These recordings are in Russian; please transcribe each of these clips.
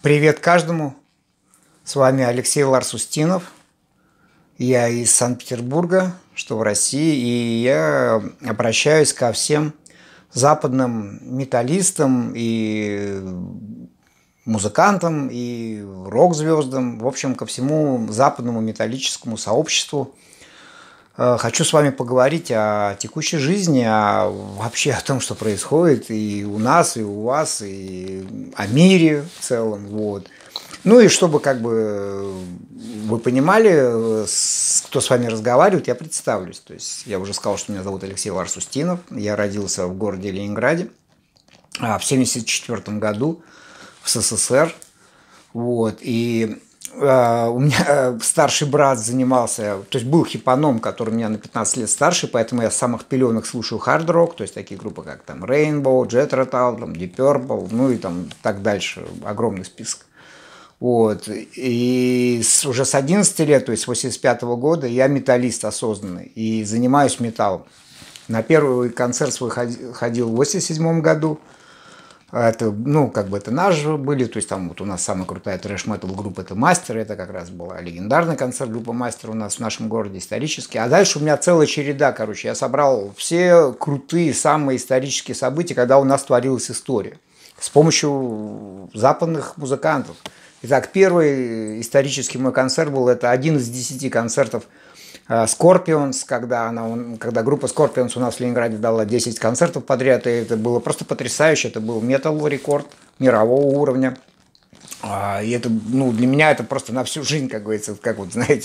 Привет каждому! С вами Алексей Ларс-Устинов. Я из Санкт-Петербурга, что в России, и я обращаюсь ко всем западным металлистам и музыкантам, и рок-звездам, в общем, ко всему западному металлическому сообществу. Хочу с вами поговорить о текущей жизни, вообще о том, что происходит и у нас, и у вас, и о мире в целом. Вот. Ну и чтобы вы понимали, кто с вами разговаривает, я представлюсь. То есть я уже сказал, что меня зовут Алексей Ларс-Устинов. Я родился в городе Ленинграде в 1974 году в СССР. Вот. И у меня старший брат занимался, то есть был хипаном, который меня на 15 лет старше, поэтому я с самых пеленок слушаю хард-рок, то есть такие группы, как там Rainbow, Jet Rotal, там Deep Purple, ну и там так дальше, огромный список. Вот. И уже с 11 лет, то есть с 85 года, я металлист осознанный и занимаюсь металлом. На первый концерт свой ходил в 87 году. Это, это наши были, то есть там вот у нас самая крутая трэш-метал группа — это Мастер, это как раз была легендарный концерт группы Мастер у нас в нашем городе, исторический. А дальше у меня целая череда, я собрал все крутые, самые исторические события, когда у нас творилась история, с помощью западных музыкантов. Итак, первый исторический мой концерт был, это один из 10 концертов Scorpions, когда группа Scorpions у нас в Ленинграде дала 10 концертов подряд, и это было просто потрясающе, это был метал-рекорд мирового уровня. И это, для меня это просто на всю жизнь, как говорится, как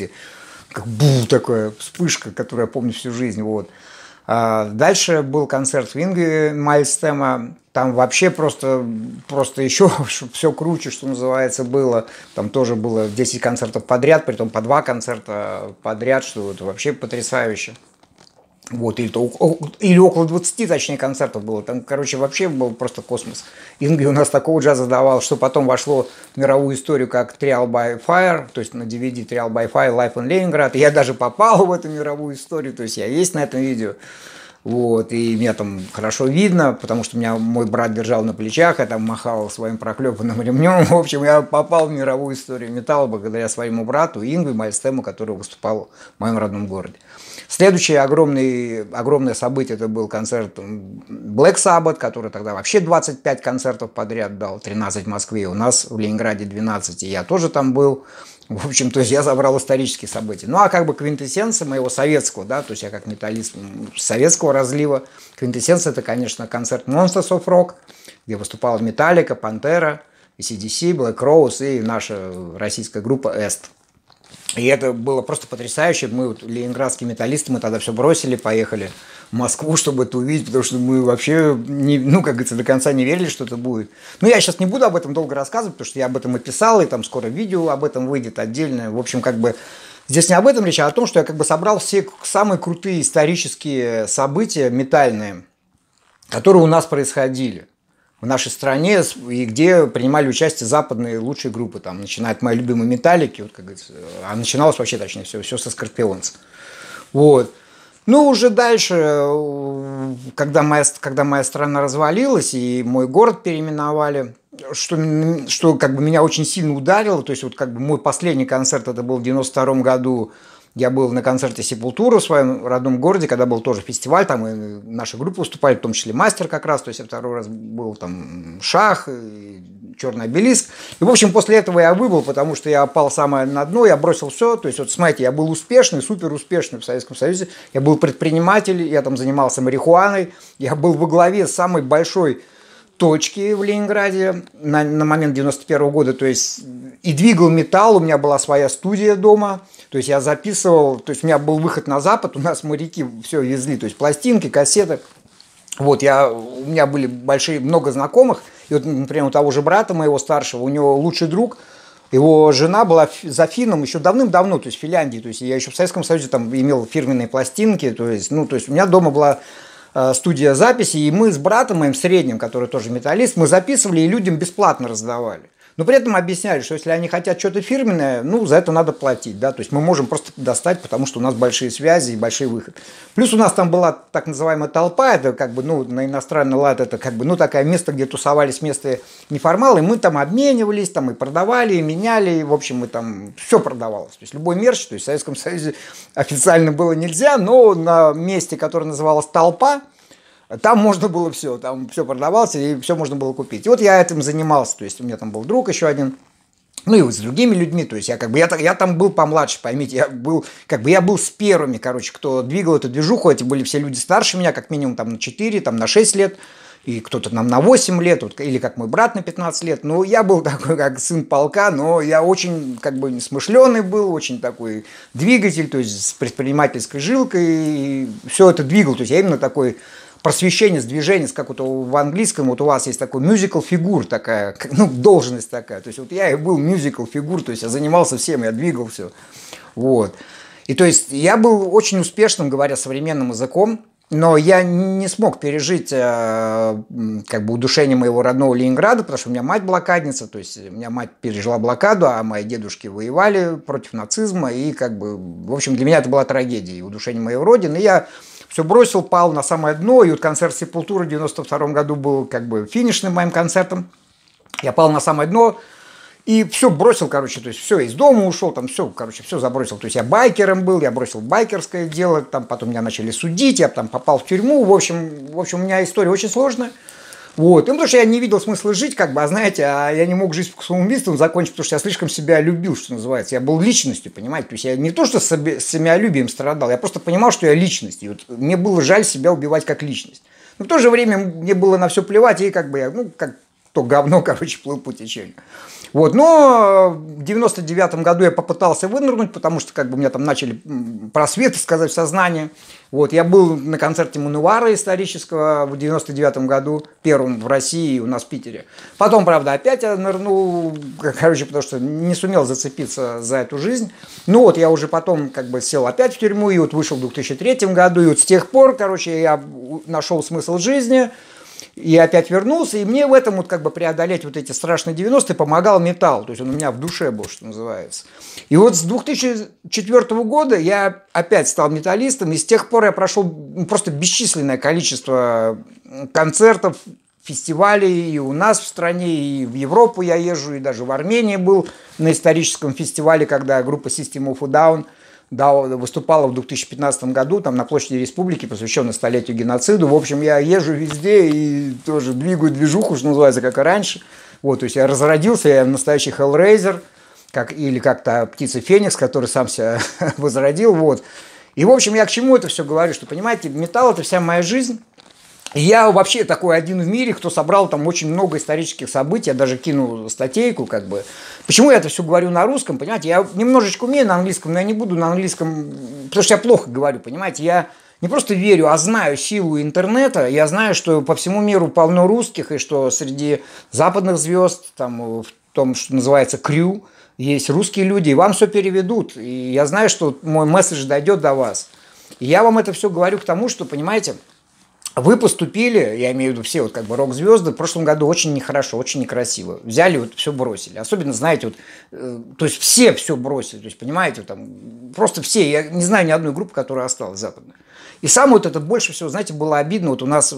такая вспышка, которую я помню всю жизнь. Вот. Дальше был концерт в Ингве Мальстема. Там вообще просто еще все круче, что называется, было. Там тоже было 10 концертов подряд, притом по 2 концерта подряд, что это вообще потрясающе. Вот, или около 20, точнее, концертов было. Там, вообще был просто космос. Ингви у нас такого джаза давал, что потом вошло в мировую историю как Trial by Fire, то есть на DVD Trial by Fire Live in Leningrad. И я даже попал в эту мировую историю, то есть я есть на этом видео. Вот, и меня там хорошо видно, потому что меня мой брат держал на плечах, я там махал своим проклепанным ремнем. В общем, я попал в мировую историю металла благодаря своему брату Ингви Мальстему, который выступал в моем родном городе. Следующее огромное событие — это был концерт Black Sabbath, который тогда вообще 25 концертов подряд дал, 13 в Москве, у нас в Ленинграде 12, и я тоже там был. В общем, то есть я забрал исторические события. Ну, а квинтэссенция моего советского, да, то есть я как металлист советского разлива, квинтэссенция — это, конечно, концерт Monsters of Rock, где выступала Metallica, Pantera, AC/DC, Black Rose и наша российская группа Est. И это было просто потрясающе. Мы, ленинградские металлисты, мы тогда все бросили, поехали в Москву, чтобы это увидеть, потому что мы вообще, до конца не верили, что это будет. Но я сейчас не буду об этом долго рассказывать, потому что я об этом и писал, и там скоро видео об этом выйдет отдельное. В общем, здесь не об этом речь, а о том, что я собрал все самые крутые исторические события метальные, которые у нас происходили в нашей стране, и где принимали участие западные лучшие группы, там, начиная от моей любимой Металлики, а начиналось вообще, точнее, все со Скорпионс. Вот. Ну, уже дальше, когда моя страна развалилась и мой город переименовали, что меня очень сильно ударило, то есть мой последний концерт, это был в 92 году, я был на концерте Sepultura в своем родном городе, когда был тоже фестиваль, там и наши группы выступали, в том числе Мастер как раз, то есть я второй раз был там Шах, и Черный обелиск. И, в общем, после этого я выбыл, потому что я пал самое на дно, я бросил все, то есть смотрите, я был успешный, супер успешный в Советском Союзе, я был предприниматель, я там занимался марихуаной, я был во главе самой большой точки в Ленинграде на момент 91 года, то есть и двигал металл, у меня была своя студия дома, то есть я записывал, то есть у меня был выход на Запад, у нас моряки все везли, то есть пластинки, кассеты. Вот, у меня были много знакомых, и вот, например, у того же брата моего старшего, у него лучший друг, его жена была за финном еще давным-давно, то есть в Финляндии, то есть я еще в Советском Союзе там имел фирменные пластинки, то есть у меня дома была студия записи, и мы с братом моим средним, который тоже металлист, мы записывали и людям бесплатно раздавали. Но при этом объясняли, что если они хотят что-то фирменное, ну, за это надо платить, да, то есть мы можем просто достать, потому что у нас большие связи и большой выход. Плюс у нас там была так называемая толпа, это как бы, ну, на иностранный лад, это как бы, ну, такое место, где тусовались местные неформалы, и мы там обменивались, там и продавали, и меняли, и, в общем, мы там все продавалось. То есть любой мерч, то есть в Советском Союзе официально было нельзя, но на месте, которое называлось «Толпа», там можно было все, там все продавалось, и все можно было купить. И вот я этим занимался, то есть у меня там был друг еще один, ну и с другими людьми, то есть я как бы, я там был помладше, поймите, я был с первыми, короче, кто двигал эту движуху, эти были все люди старше меня, как минимум там на 4, там на 6 лет, и кто-то нам на 8 лет, вот, или как мой брат на 15 лет, ну я был такой, как сын полка, но я очень как бы смышленый был, очень такой двигатель, то есть с предпринимательской жилкой, и все это двигал, то есть я именно такой просвещение, движение, как вот в английском, вот у вас есть такой musical фигур такая, ну, должность такая. То есть вот я и был musical фигур, то есть я занимался всем, я двигал все. Вот. И то есть я был очень успешным, говоря современным языком, но я не смог пережить как бы удушение моего родного Ленинграда, потому что у меня мать блокадница, то есть у меня мать пережила блокаду, а мои дедушки воевали против нацизма, и как бы, в общем, для меня это была трагедия, и удушение моей родины. И я все бросил, пал на самое дно, и вот концерт «Сепультура» в 92 году был как бы финишным моим концертом. Я пал на самое дно и все бросил, короче, то есть все, из дома ушел, там все, короче, все забросил. То есть я байкером был, я бросил байкерское дело, там потом меня начали судить, я там попал в тюрьму. В общем, у меня история очень сложная. Вот. И потому что я не видел смысла жить, как бы, а знаете, я не мог жить самоубийством закончить, потому что я слишком себя любил, что называется. Я был личностью, понимаете? То есть я не то, что самолюбием страдал, я просто понимал, что я личность. И вот мне было жаль себя убивать как личность. Но в то же время мне было на все плевать, и как бы я, ну, как то говно, короче, плыл по течению. Вот, но в 99-м году я попытался вынырнуть, потому что как бы у меня там начали просветы, сказать, в сознании. Вот, я был на концерте Мануара исторического в 99-м году, первым в России у нас в Питере. Потом, правда, опять я нырнул, короче, потому что не сумел зацепиться за эту жизнь. Ну вот, я уже потом как бы сел опять в тюрьму, и вот вышел в 2003 году, и вот с тех пор, короче, я нашел смысл жизни. И опять вернулся, и мне в этом вот как бы преодолеть вот эти страшные 90-е помогал металл, то есть он у меня в душе был, что называется. И вот с 2004 года я опять стал металлистом, и с тех пор я прошел просто бесчисленное количество концертов, фестивалей и у нас в стране, и в Европу я езжу, и даже в Армении был на историческом фестивале, когда группа System of a Down выступала в 2015 году там на площади Республики, посвященной столетию геноциду. В общем, я езжу везде и тоже двигаю движуху, что называется, как и раньше. Вот, то есть я разродился, я настоящий Hellraiser, или как-то птица Феникс, который сам себя возродил. Вот. И, в общем, я к чему это все говорю, что, понимаете, металл – это вся моя жизнь. Я вообще такой один в мире, кто собрал там очень много исторических событий, я даже кинул статейку, как бы. Почему я это все говорю на русском, понимаете? Я немножечко умею на английском, но я не буду на английском, потому что я плохо говорю, понимаете? Я не просто верю, а знаю силу интернета, я знаю, что по всему миру полно русских, и что среди западных звезд, там, в том, что называется крю, есть русские люди, и вам все переведут. И я знаю, что мой месседж дойдет до вас. И я вам это все говорю к тому, что, понимаете, вы поступили, я имею в виду все вот как бы рок-звезды, в прошлом году очень нехорошо, очень некрасиво. Взяли, вот все бросили. Особенно, знаете, вот, то есть все бросили. То есть, понимаете, там, просто все. Я не знаю ни одной группы, которая осталась западной. И самое вот это больше всего, знаете, было обидно. Вот у нас,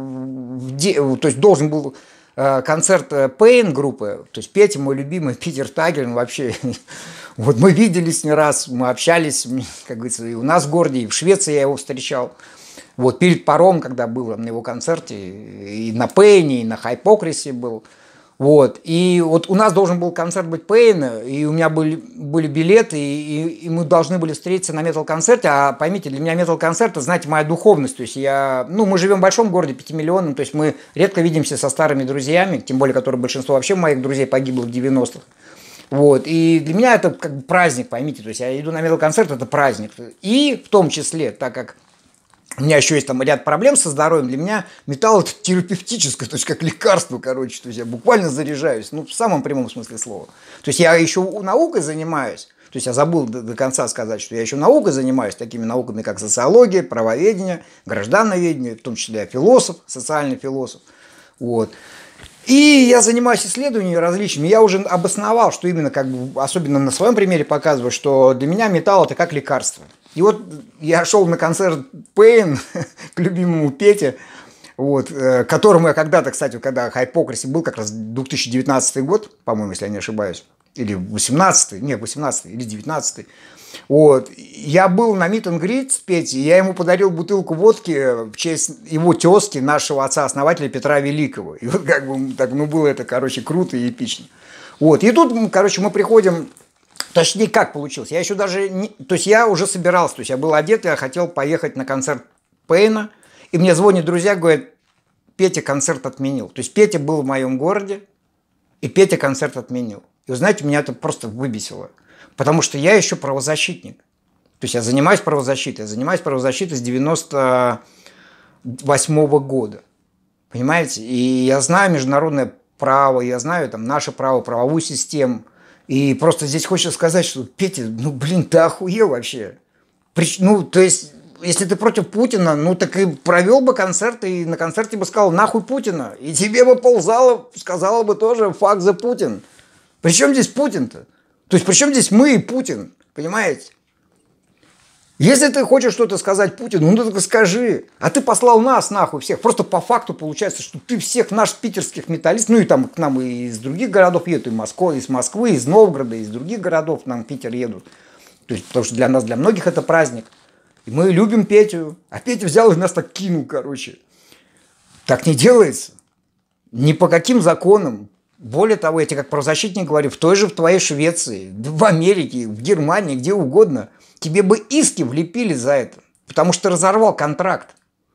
то есть должен был концерт Pain группы, то есть Петя, мой любимый, Питер Тагерн, вообще, вот мы виделись не раз, мы общались, как говорится, и у нас в городе, и в Швеции я его встречал. Вот перед паром, когда был на его концерте, и на Пейне, и на Хайпокрисе был. Вот. И вот у нас должен был концерт быть Пейна, и у меня были билеты, и мы должны были встретиться на метал-концерте. А поймите, для меня метал-концерт, это, знаете, моя духовность. То есть мы живем в большом городе, 5-миллионном, то есть мы редко видимся со старыми друзьями, тем более, которые большинство вообще моих друзей погибло в 90-х. Вот. И для меня это как бы праздник, поймите. То есть я иду на метал-концерт, это праздник. И в том числе, так как у меня еще есть там ряд проблем со здоровьем. Для меня металл это терапевтическое, то есть как лекарство, короче. То есть я буквально заряжаюсь, ну, в самом прямом смысле слова. То есть я еще наукой занимаюсь. То есть я забыл до конца сказать, что я еще наукой занимаюсь, такими науками, как социология, правоведение, граждановедение, в том числе я философ, социальный философ. Вот. И я занимаюсь исследованиями различными. Я уже обосновал, что именно, как бы, особенно на своем примере показываю, что для меня металл это как лекарство. И вот я шел на концерт Pain к любимому Пете, вот, которому я когда-то, кстати, когда Hypocrisy был, как раз 2019 год, по-моему, если я не ошибаюсь, или 18-й, нет, 18-й или 19-й. Вот. Я был на meet and greet с Петей, я ему подарил бутылку водки в честь его тезки, нашего отца-основателя Петра Великого. И вот как бы так, ну, было это, короче, круто и эпично. Вот. И тут, короче, мы приходим, точнее, как получилось. Я еще даже, не, то есть я уже собирался, то есть я был одет, я хотел поехать на концерт Пейна, и мне звонят друзья, говорят, Петя концерт отменил. То есть Петя был в моем городе, и Петя концерт отменил. И вы знаете, меня это просто выбесило. Потому что я еще правозащитник. То есть я занимаюсь правозащитой. Я занимаюсь правозащитой с 98-го года. Понимаете? И я знаю международное право, я знаю там наше право, правовую систему. И просто здесь хочется сказать, что Петя, ну блин, ты охуел вообще. Ну, то есть, если ты против Путина, ну так и провел бы концерт, и на концерте бы сказал нахуй Путина. И тебе бы ползало сказала бы тоже fuck the Putin. При чем здесь Путин-то? То есть, при чем здесь мы и Путин? Понимаете? Если ты хочешь что-то сказать Путину, ну так скажи. А ты послал нас нахуй всех. Просто по факту получается, что ты всех наших питерских металлистов, ну и там к нам и из других городов едут, из Москвы, из Новгорода, из других городов к нам в Питер едут. То есть, потому что для нас, для многих это праздник. И мы любим Петю. А Петя взял и нас так кинул, короче. Так не делается. Ни по каким законам. Более того, я тебе как правозащитник говорю, в твоей Швеции, в Америке, в Германии, где угодно, тебе бы иски влепили за это, потому что ты разорвал контракт.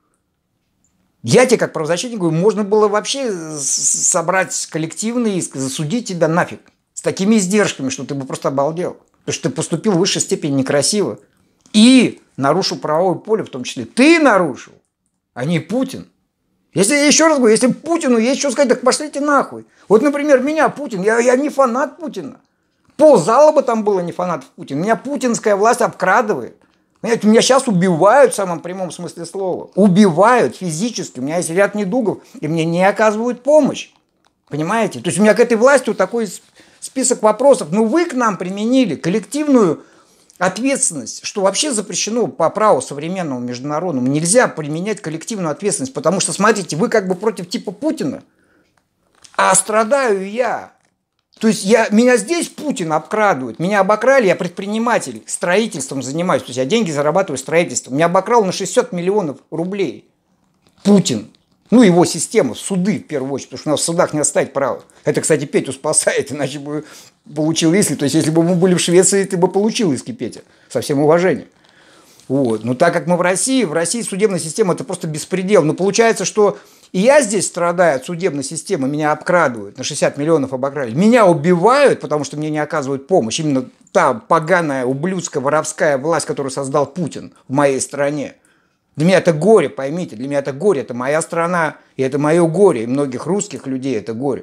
Я тебе как правозащитник говорю, можно было вообще собрать коллективный иск, засудить тебя нафиг. С такими издержками, что ты бы просто обалдел. Потому что ты поступил в высшей степени некрасиво. И нарушил правовое поле, в том числе. Ты нарушил, а не Путин. Если я еще раз говорю, если Путину есть что сказать, так пошлите нахуй. Вот, например, меня Путин, я не фанат Путина. Ползала бы там было не фанатов Путина. Меня путинская власть обкрадывает. Понимаете, меня сейчас убивают в самом прямом смысле слова. Убивают физически. У меня есть ряд недугов, и мне не оказывают помощь. Понимаете? То есть у меня к этой власти вот такой список вопросов. Ну вы к нам применили коллективную ответственность, что вообще запрещено по праву современному международному. Нельзя применять коллективную ответственность, потому что, смотрите, вы как бы против типа Путина, а страдаю я. То есть меня здесь Путин обкрадывает, меня обокрали, я предприниматель, строительством занимаюсь, то есть я деньги зарабатываю строительством. Меня обокрал на 600 миллионов рублей Путин. Ну, его система, суды, в первую очередь, потому что у нас в судах не оставить право. Это, кстати, Петю спасает, иначе бы получил иски. То есть, если бы мы были в Швеции, ты бы получил иски, Петя, со всем уважением. Вот. Но так как мы в России судебная система – это просто беспредел. Но получается, что и я здесь страдаю от судебной системы, меня обкрадывают, на 60 миллионов обокрали. Меня убивают, потому что мне не оказывают помощь. Именно та поганая, ублюдская, воровская власть, которую создал Путин в моей стране. Для меня это горе, поймите, для меня это горе, это моя страна, и это мое горе, и многих русских людей это горе.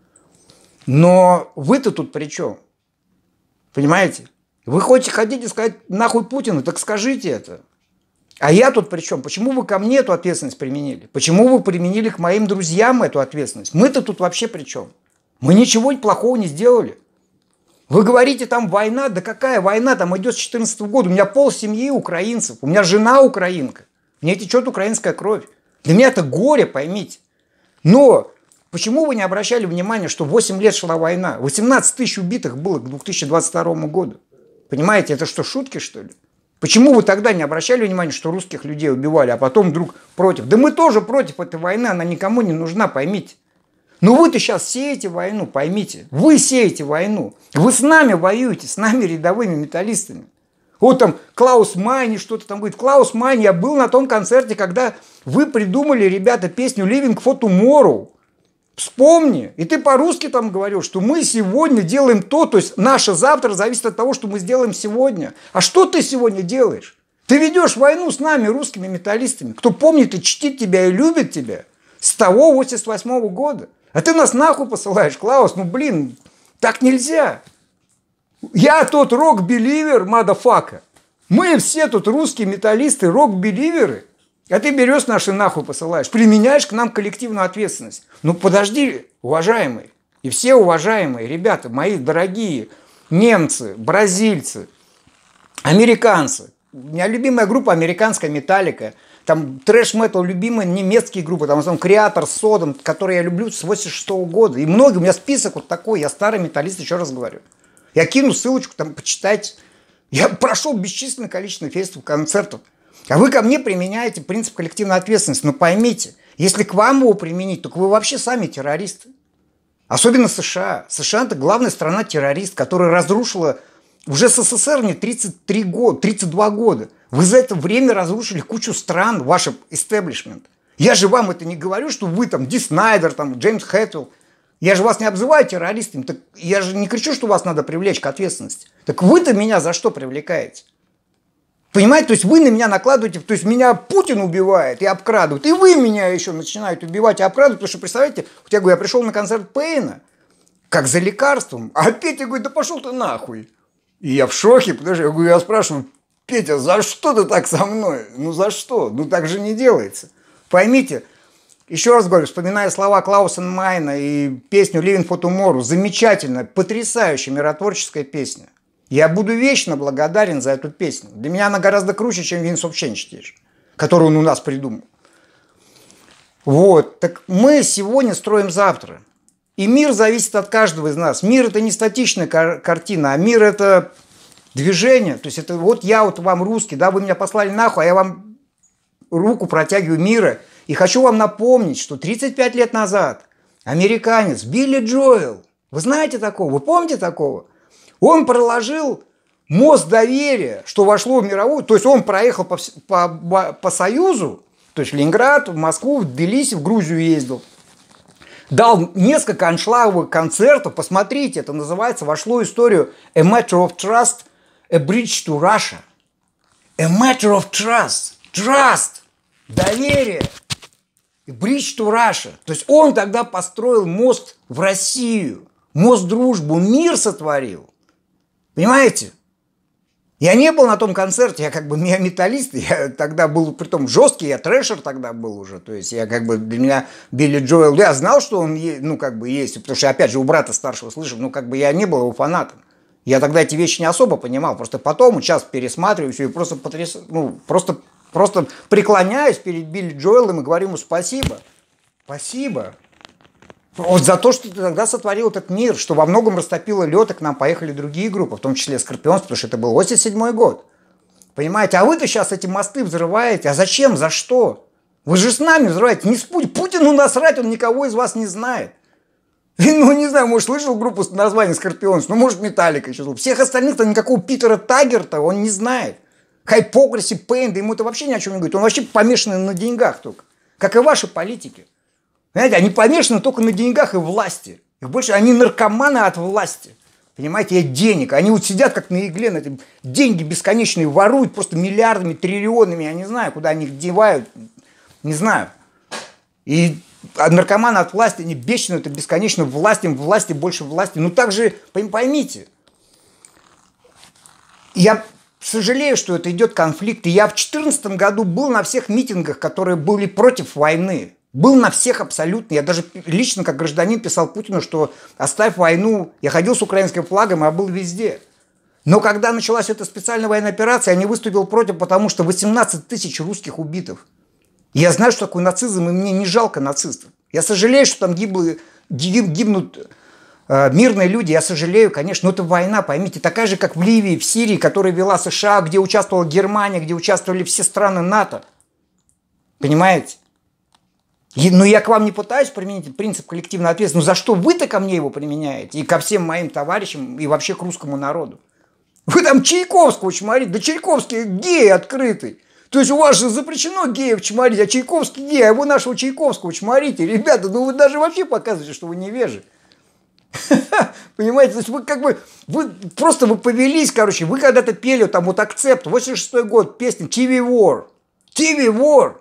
Но вы-то тут при чем? Понимаете? Вы хотите сказать нахуй Путину, так скажите это. А я тут при чем? Почему вы ко мне эту ответственность применили? Почему вы применили к моим друзьям эту ответственность? Мы-то тут вообще при чем? Мы ничего плохого не сделали. Вы говорите, там война, да какая война, там идет с 2014 года. У меня полсемьи украинцев, у меня жена украинка. В ней течет украинская кровь. Для меня это горе, поймите. Но почему вы не обращали внимания, что 8 лет шла война? 18 тысяч убитых было к 2022 году. Понимаете, это что, шутки, что ли? Почему вы тогда не обращали внимания, что русских людей убивали, а потом вдруг против? Да мы тоже против этой войны, она никому не нужна, поймите. Но вы-то сейчас сеете войну, поймите. Вы сеете войну. Вы с нами воюете, с нами рядовыми металлистами. Вот там Клаус Майни что-то там говорит. Клаус Майни, я был на том концерте, когда вы придумали, ребята, песню «Living for Tomorrow». Вспомни. И ты по-русски там говорил, что мы сегодня делаем то есть наше завтра зависит от того, что мы сделаем сегодня. А что ты сегодня делаешь? Ты ведешь войну с нами, русскими металлистами. Кто помнит и чтит тебя и любит тебя с того 88 года. А ты нас нахуй посылаешь, Клаус. Ну, блин, так нельзя. Я тот рок-беливер, мадафака. Мы все тут русские металлисты, рок-беливеры. А ты берешь наши нахуй посылаешь, применяешь к нам коллективную ответственность. Ну подожди, уважаемые, и все уважаемые ребята, мои дорогие немцы, бразильцы, американцы. У меня любимая группа американская Металлика. Там трэш-метал любимые немецкие группы. Там Креатор, Содом, которые я люблю с 86-го года. И многие, у меня список вот такой. Я старый металлист, еще раз говорю. Я кину ссылочку, там почитайте. Я прошел бесчисленное количество фестивалей, концертов. А вы ко мне применяете принцип коллективной ответственности. Но поймите, если к вам его применить, то вы вообще сами террористы. Особенно США. США – это главная страна-террорист, которая разрушила уже СССР не 33 года, 32 года. Вы за это время разрушили кучу стран, ваш истеблишмент. Я же вам это не говорю, что вы там Ди Снайдер, там Джеймс Хэтфилд. Я же вас не обзываю террористами. Так я же не кричу, что вас надо привлечь к ответственности. Так вы-то меня за что привлекаете? Понимаете, то есть вы на меня накладываете, то есть меня Путин убивает и обкрадывает, и вы меня еще начинаете убивать и обкрадывать, потому что, представляете, вот я говорю, я пришел на концерт Пейна, как за лекарством, а Петя говорит, да пошел ты нахуй. И я в шоке, потому что я спрашиваю, Петя, за что ты так со мной? Ну за что? Ну так же не делается. Поймите, еще раз говорю, вспоминая слова Клауса Майна и песню «Living for Tomorrow», замечательная, потрясающая миротворческая песня. Я буду вечно благодарен за эту песню. Для меня она гораздо круче, чем Winds of Change, которую он у нас придумал. Вот. Так мы сегодня строим завтра. И мир зависит от каждого из нас. Мир – это не статичная картина, а мир – это движение. То есть это вот я вот вам русский, да, вы меня послали нахуй, а я вам руку протягиваю мира. И хочу вам напомнить, что 35 лет назад американец Билли Джоэл, вы знаете такого, вы помните такого? Он проложил мост доверия, что вошло в мировую, то есть он проехал по Союзу, то есть в Ленинград, в Москву, в Тбилиси, в Грузию ездил. Дал несколько аншлаговых концертов, посмотрите, это называется, вошло в историю A Matter of Trust, A Bridge to Russia. A Matter of Trust, доверие, A Bridge to Russia. То есть он тогда построил мост в Россию, мост дружбы, мир сотворил. Понимаете? Я не был на том концерте, я как бы не металлист, я тогда был, притом жесткий, я трэшер тогда был уже, то есть я как бы, для меня Билли Джоэл, я знал, что он, ну, как бы есть, потому что, опять же, у брата старшего слышал, ну, как бы я не был его фанатом. Я тогда эти вещи не особо понимал, просто потом сейчас пересматриваю все и просто просто преклоняюсь перед Билли Джоэлом и говорю ему спасибо. Спасибо. Вот за то, что ты тогда сотворил этот мир, что во многом растопило лед, и к нам поехали другие группы, в том числе Скорпионс, потому что это был 87-й год. Понимаете? А вы-то сейчас эти мосты взрываете. А зачем? За что? Вы же с нами взрываете. Не с Путиным. Путину насрать, он никого из вас не знает. Ну, не знаю, может, слышал группу с названием Скорпионс, ну, может, Металлика еще. Всех остальных-то никакого Питера Таггерта он не знает. Hypocrisy, Pain, да ему это вообще ни о чем не говорит. Он вообще помешан на деньгах только. Как и ваши политики. Понимаете, они помешаны только на деньгах и власти. Их больше, они наркоманы от власти. Понимаете, от денег. Они вот сидят как на игле, на эти деньги бесконечные воруют просто миллиардами, триллионами. Я не знаю, куда они их девают. Не знаю. И наркоманы от власти, они бешены, это бесконечно власти, власти, больше власти. Ну так же, поймите, я сожалею, что это идет конфликт. И я в 2014 году был на всех митингах, которые были против войны. Был на всех абсолютно. Я даже лично, как гражданин, писал Путину, что оставь войну. Я ходил с украинским флагом, я был везде. Но когда началась эта специальная военная операция, я не выступил против, потому что 18 тысяч русских убитых. Я знаю, что такое нацизм, и мне не жалко нацистов. Я сожалею, что там гибнут мирные люди. Я сожалею, конечно, но это война, поймите. Такая же, как в Ливии, в Сирии, которую вела США, где участвовала Германия, где участвовали все страны НАТО. Понимаете? Но я к вам не пытаюсь применить принцип коллективной ответственности. Но за что вы-то ко мне его применяете? И ко всем моим товарищам, и вообще к русскому народу. Вы там Чайковского чморите. Да Чайковский гей открытый. То есть у вас же запрещено геев чморить, а Чайковский гей, а вы нашего Чайковского чморите. Ребята, ну вы даже вообще показываете, что вы невежи. Понимаете? То есть вы как бы, вы повелись, короче. Вы когда-то пели там вот «Акцепт», 86-й год, песня «TV War». «TV War».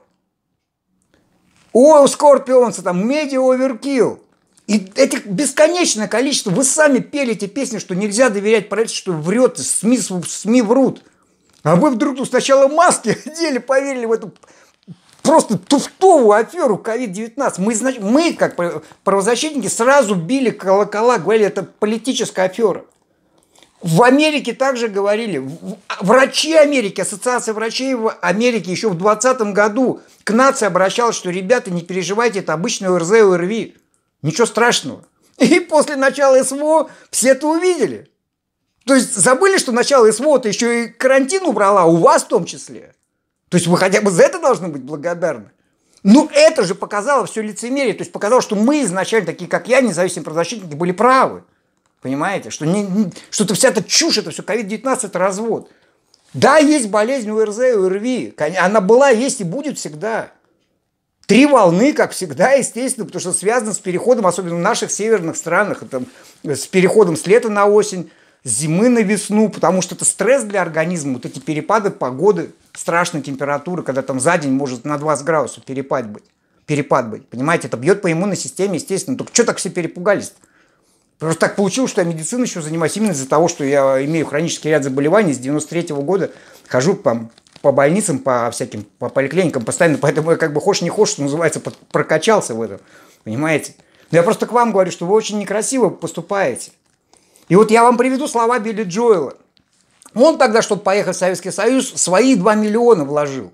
О, Скорпионса, там, Media Overkill. И этих бесконечное количество. Вы сами пели эти песни, что нельзя доверять правительству, что врет, СМИ врут. А вы вдруг тут сначала маски одели, поверили в эту просто туфтовую аферу COVID-19. Мы, как правозащитники, сразу били колокола, говорили, это политическая афера. В Америке также говорили, врачи Америки, Ассоциация врачей в Америке еще в 2020 году к нации обращалась, что, ребята, не переживайте, это обычный ОРЗ и ОРВИ, ничего страшного. И после начала СВО все это увидели. То есть забыли, что начало СВО-то еще и карантин убрала, у вас в том числе. То есть вы хотя бы за это должны быть благодарны. Ну это же показало все лицемерие, то есть показало, что мы изначально, такие как я, независимые правозащитники, были правы. Понимаете, что что-то вся эта чушь, это все COVID-19, это развод. Да, есть болезнь ОРЗ и ОРВИ. Она была, есть и будет всегда. 3 волны, как всегда, естественно, потому что связано с переходом, особенно в наших северных странах, это с переходом с лета на осень, с зимы на весну, потому что это стресс для организма, вот эти перепады погоды, страшной температуры, когда там за день может на 20 градусов перепад быть. Понимаете, это бьет по иммунной системе, естественно. Только что так все перепугались-то? Просто так получилось, что я медициной еще занимаюсь именно из-за того, что я имею хронический ряд заболеваний. С 93-го года хожу по больницам, по всяким, по поликлиникам постоянно. Поэтому я как бы хочешь не хочешь, что называется, прокачался в этом. Понимаете? Но я просто к вам говорю, что вы очень некрасиво поступаете. И вот я вам приведу слова Билли Джоэла. Он тогда, чтобы поехать в Советский Союз, свои 2 миллиона вложил.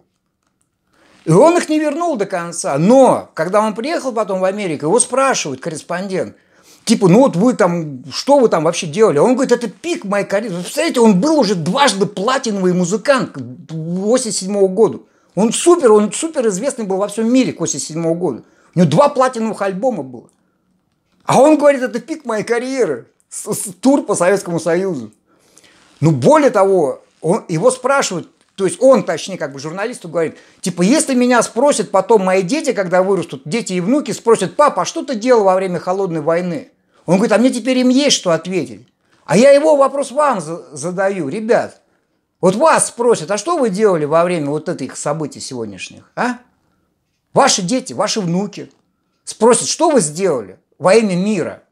И он их не вернул до конца. Но, когда он приехал потом в Америку, его спрашивают корреспондент, типа, ну вот вы там, что вы там вообще делали? Он говорит, это пик моей карьеры. Вы представляете, он был уже дважды платиновый музыкант к 87 году. Он супер известный был во всем мире к 87 году. У него 2 платиновых альбома было. А он говорит, это пик моей карьеры. Тур по Советскому Союзу. Ну, более того, его спрашивают, то есть он, точнее, как бы журналисту говорит, типа, если меня спросят потом мои дети, когда вырастут, дети и внуки спросят, папа, а что ты делал во время холодной войны? Он говорит, а мне теперь им есть что ответить. А я его вопрос вам задаю, ребят. Вот вас спросят, а что вы делали во время вот этих событий сегодняшних, а? Ваши дети, ваши внуки спросят, что вы сделали во имя мира?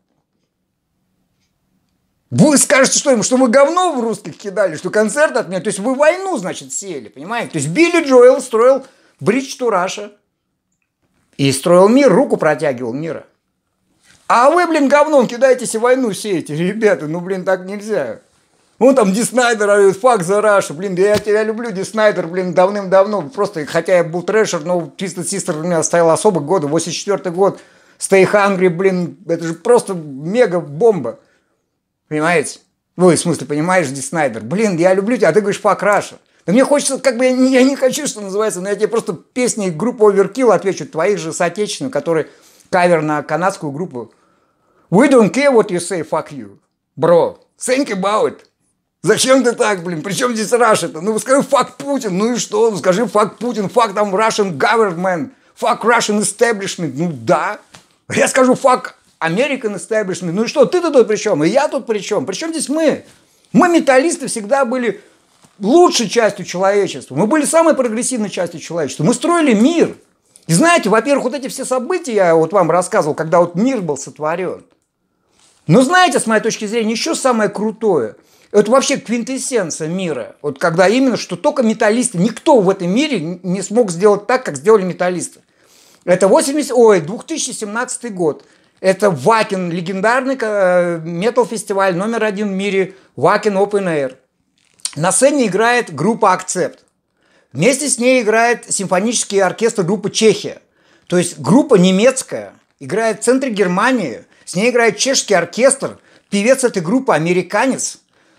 Вы скажете, что вы говно в русских кидали, что концерт отменили. То есть вы войну, значит, сели, понимаете? То есть Билли Джоэл строил Bridge to Russia и строил мир, руку протягивал мира. А вы, блин, говном кидаетесь и войну сеете. Ребята, ну, блин, так нельзя. Вон там Ди Снайдер говорит, fuck the Russia. Блин, да я тебя люблю, Ди Снайдер, блин, давным-давно. Просто, хотя я был трэшер, но Twisted Sister у меня стоял особо годы. 84 год, Stay Hungry, блин, это же просто мега-бомба. Понимаете? Ну, в смысле, понимаешь, Ди Снайдер. Блин, я люблю тебя, а ты говоришь fuck Russia. Да мне хочется, как бы, я не хочу, что называется, но я тебе просто песни группы Overkill отвечу, твоих же соотечественных, которые кавер на канадскую группу. We don't care what you say, fuck you. Bro, think about it. Зачем ты так, блин? Причем здесь Russia-то? Ну, скажи fuck Путин, ну и что? Ну, скажи fuck Путин, fuck там Russian government, fuck Russian establishment. Ну, да. Я скажу fuck American establishment. Ну и что, ты-то тут при чем? И я тут при чем? При чем здесь мы? Мы, металлисты, всегда были лучшей частью человечества. Мы были самой прогрессивной частью человечества. Мы строили мир. И знаете, во-первых, вот эти все события, я вот вам рассказывал, когда вот мир был сотворен. Но знаете, с моей точки зрения, еще самое крутое, это вообще квинтэссенция мира. Вот когда именно, что только металлисты, никто в этом мире не смог сделать так, как сделали металлисты. Это 2017 год. Это Wacken, легендарный метал-фестиваль номер 1 в мире, Wacken Open Air. На сцене играет группа Accept. Вместе с ней играет симфонический оркестр группы Чехия. То есть группа немецкая, играет в центре Германии, с ней играет чешский оркестр, певец этой группы американец.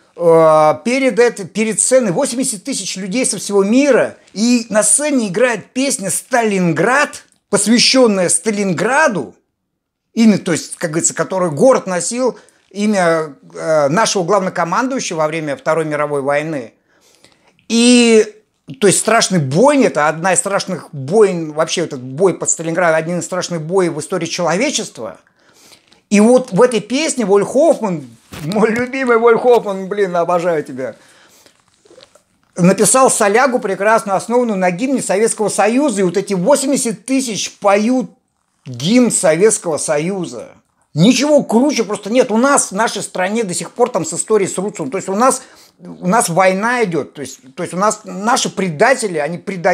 Перед сценой 80 тысяч людей со всего мира, и на сцене играет песня «Сталинград», посвященная Сталинграду, имя, то есть, как говорится, который город носил имя нашего главнокомандующего во время Второй мировой войны. И, то есть, страшный бойня, это одна из страшных бойн, вообще этот бой под Сталинградом, один из страшных боев в истории человечества. И вот в этой песне Воль Хоффман, мой любимый Воль Хоффман, блин, обожаю тебя, написал солягу прекрасную, основанную на гимне Советского Союза. И вот эти 80 тысяч поют гимн Советского Союза. Ничего круче просто нет. У нас в нашей стране до сих пор там с историей срутся. То есть у нас война идет. То есть у нас наши предатели, они предают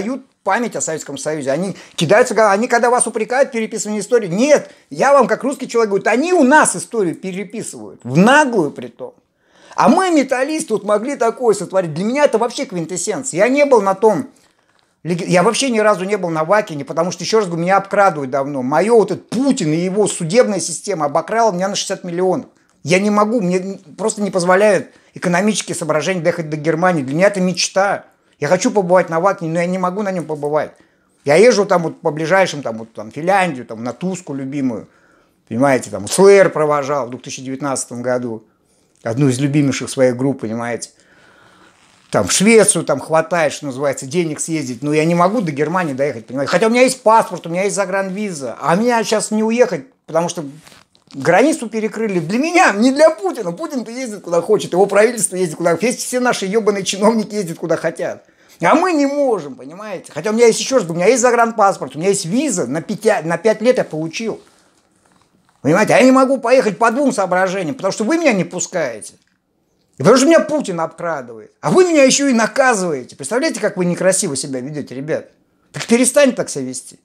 память о Советском Союзе. Они кидаются, они когда вас упрекают в переписывании истории, нет, я вам как русский человек говорю, они у нас историю переписывают, в наглую притом. А мы, металлисты, вот могли такое сотворить. Для меня это вообще квинтэссенция. Я не был на том, я вообще ни разу не был на Вакине, потому что, еще раз говорю, меня обкрадывают давно. Мое вот этот Путин и его судебная система обокрала меня на 60 миллионов. Я не могу, мне просто не позволяют экономические соображения доехать до Германии. Для меня это мечта. Я хочу побывать на Вакине, но я не могу на нем побывать. Я езжу там вот по ближайшим, там, вот, там, Финляндию, там, на Туску любимую. Понимаете, там, Slayer провожал в 2019 году. Одну из любимейших своих групп, понимаете. Там в Швецию там хватает, что называется, денег съездить. Но я не могу до Германии доехать, понимаете. Хотя у меня есть паспорт, у меня есть загранвиза. А меня сейчас не уехать, потому что границу перекрыли. Для меня, не для Путина. Путин-то ездит куда хочет, его правительство ездит куда хочет. Все наши ебаные чиновники ездят куда хотят. А мы не можем, понимаете. Хотя у меня есть, еще раз, у меня есть загранпаспорт, у меня есть виза, на 5 лет я получил. Понимаете, а я не могу поехать по двум соображениям, потому что вы меня не пускаете. И потому что меня Путин обкрадывает. А вы меня еще и наказываете. Представляете, как вы некрасиво себя ведете, ребят? Так перестаньте так себя вести.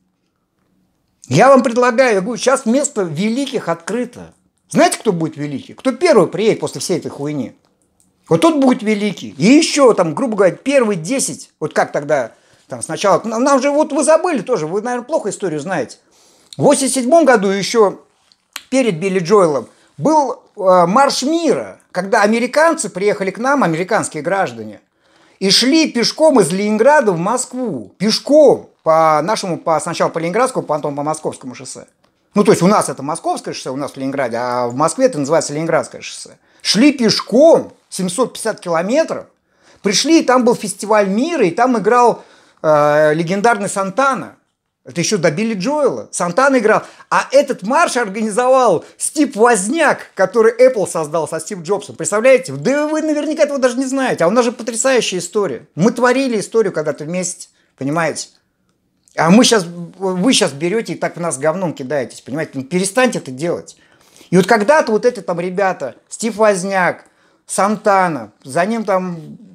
Я вам предлагаю, я говорю, сейчас место великих открыто. Знаете, кто будет великий? Кто первый приедет после всей этой хуйни? Вот тот будет великий. И еще, там, грубо говоря, первые 10, вот как тогда, там, сначала, нам же, вот вы забыли тоже, вы, наверное, плохо историю знаете. В 87 году еще перед Билли Джоэлом был марш мира, когда американцы приехали к нам, американские граждане, и шли пешком из Ленинграда в Москву. Пешком сначала по Ленинградскому, потом по Московскому шоссе. Ну, то есть у нас это Московское шоссе, у нас в Ленинграде, а в Москве это называется Ленинградское шоссе. Шли пешком 750 километров, пришли, и там был фестиваль мира, и там играл легендарный Сантана. Это еще до Билли Джоэла. Сантана играл. А этот марш организовал Стив Возняк, который Apple создал со Стив Джобсом. Представляете? Да вы наверняка этого даже не знаете. А у нас же потрясающая история. Мы творили историю когда-то вместе. Понимаете? А вы сейчас берете и так в нас говном кидаетесь. Понимаете? Ну, перестаньте это делать. И вот когда-то вот эти там ребята, Стив Возняк, Сантана, за ним там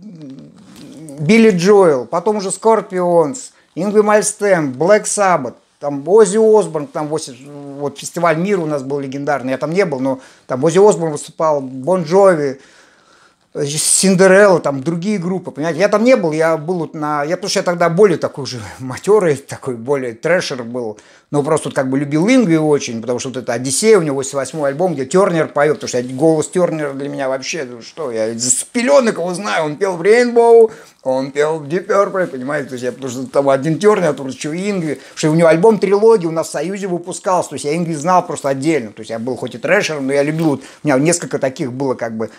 Билли Джоэл, потом уже Скорпионс, Ингви Мальстем, Black Sabbath, там Оззи Осборн, там вот фестиваль мира у нас был легендарный, я там не был, но там Оззи Осборн выступал, Бон Джови, Синдерелла, там другие группы, понимаете, я там не был, я был вот потому что я тогда более такой уже матерый, такой более трэшер был, но просто вот как бы любил Ингви очень, потому что вот это Одиссея, у него 88-й альбом, где Тернер поет, потому что голос Тернера для меня вообще, ну что, я с пеленок его знаю, он пел в Rainbow, он пел в Deep Purple, понимаете, то есть потому что там один Тернер, а тут еще Ингви, потому что у него альбом трилогии у нас в Союзе выпускался, то есть я Ингви знал просто отдельно, то есть я был хоть и трэшером, но я любил, у меня несколько таких было как бы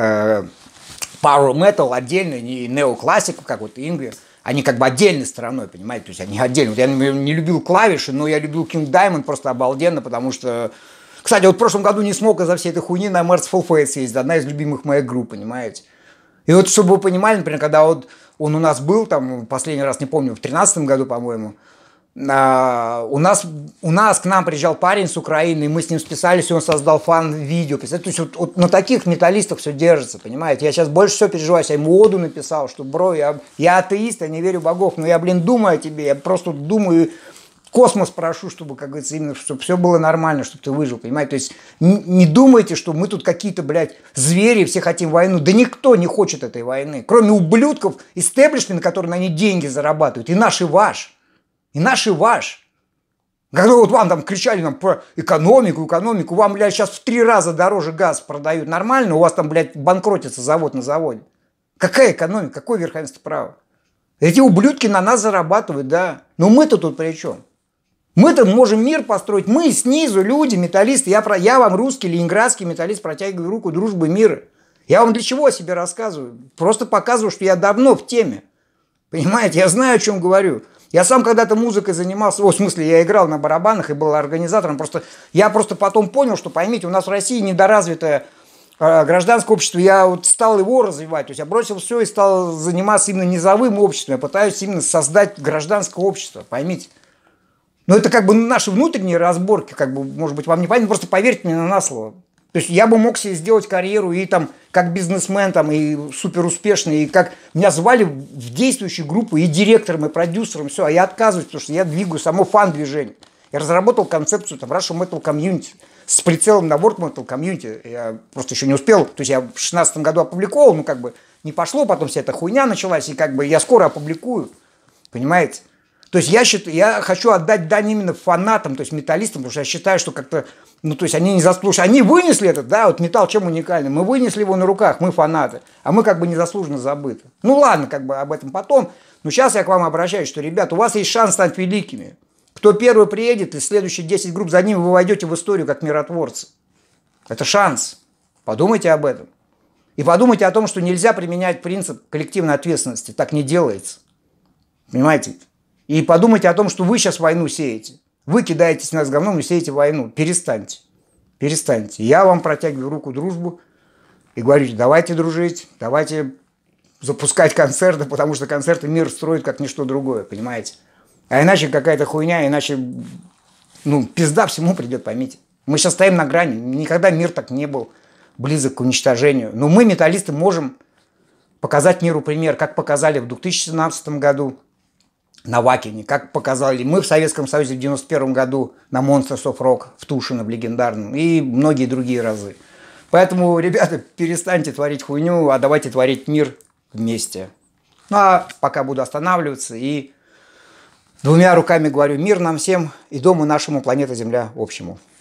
Power Metal отдельно, и неоклассику, как вот Ингви, они как бы отдельной стороной, понимаете, то есть они отдельно. Вот я не любил клавиши, но я любил King Diamond просто обалденно, потому что... Кстати, вот в прошлом году не смог из-за всей этой хуйни на Merciful Fate съездить, одна из любимых моих групп, понимаете. И вот, чтобы вы понимали, например, когда вот он у нас был, там, последний раз, не помню, в 2013 году, по-моему, у нас к нам приезжал парень с Украины, и мы с ним списались, и он создал фан-видео. То есть вот на таких металлистах все держится, понимаете? Я сейчас больше всего переживаю, я ему оду написал, что, бро, я атеист, я не верю в богов, но я, думаю о тебе, я просто думаю, космос прошу, чтобы, как говорится, именно, чтобы все было нормально, чтобы ты выжил, понимаете? То есть не думайте, что мы тут какие-то, блядь, звери, все хотим войну. Да никто не хочет этой войны, кроме ублюдков, истеблишмента, которые на ней деньги зарабатывают, и наш, и ваш. И наш, и ваш. Когда вот вам там кричали нам про экономику, вам, блядь, сейчас в 3 раза дороже газ продают нормально, у вас там, блядь, банкротится завод на заводе. Какая экономика, какое верховенство права? Эти ублюдки на нас зарабатывают, да. Но мы-то тут при чем? Мы-то можем мир построить. Мы снизу, люди, металлисты. Я вам, русский, ленинградский металлист, протягиваю руку дружбы, мира. Я вам для чего о себе рассказываю? Просто показываю, что я давно в теме. Понимаете, я знаю, о чем говорю. Я сам когда-то музыкой занимался, в смысле, я играл на барабанах и был организатором. Я просто потом понял, что, поймите, у нас в России недоразвитое гражданское общество. Я вот стал его развивать. То есть я бросил все и стал заниматься именно низовым обществом. Я пытаюсь именно создать гражданское общество, поймите. Но это как бы наши внутренние разборки, как бы, может быть, вам не понятно, просто поверьте мне на слово. То есть я бы мог себе сделать карьеру и там как бизнесмен, там, и супер успешный, и как меня звали в действующую группу и директором, и продюсером, все, а я отказываюсь, потому что я двигаю само фан-движение. Я разработал концепцию там Russian Metal Community с прицелом на World Metal Community. Я просто еще не успел, то есть я в 2016 году опубликовал, ну как бы не пошло, потом вся эта хуйня началась, и как бы я скоро опубликую, понимаете? То есть я хочу отдать дань именно фанатам, то есть металлистам, потому что я считаю, что как-то, ну то есть они не заслуженно, они вынесли этот, да, вот металл чем уникальный, мы вынесли его на руках, мы фанаты, а мы как бы незаслуженно забыты. Ну ладно, как бы об этом потом, но сейчас я к вам обращаюсь, что, ребят, у вас есть шанс стать великими. Кто первый приедет, из следующих 10 групп за ним вы войдете в историю как миротворцы. Это шанс. Подумайте об этом. И подумайте о том, что нельзя применять принцип коллективной ответственности. Так не делается. Понимаете? И подумайте о том, что вы сейчас войну сеете. Вы кидаетесь нас говном и сеете войну. Перестаньте. Перестаньте. Я вам протягиваю руку дружбу и говорю, давайте дружить, давайте запускать концерты, потому что концерты мир строит как ничто другое, понимаете? А иначе какая-то хуйня, иначе, ну, пизда всему придет, поймите. Мы сейчас стоим на грани. Никогда мир так не был близок к уничтожению. Но мы, металлисты, можем показать миру пример, как показали в 2017 году на Вакине, как показали мы в Советском Союзе в 91 году на Monsters of Rock в Тушино, в легендарном, и многие другие разы. Поэтому, ребята, перестаньте творить хуйню, а давайте творить мир вместе. Ну, а пока буду останавливаться и двумя руками говорю: мир нам всем и дому нашему, планета Земля общему.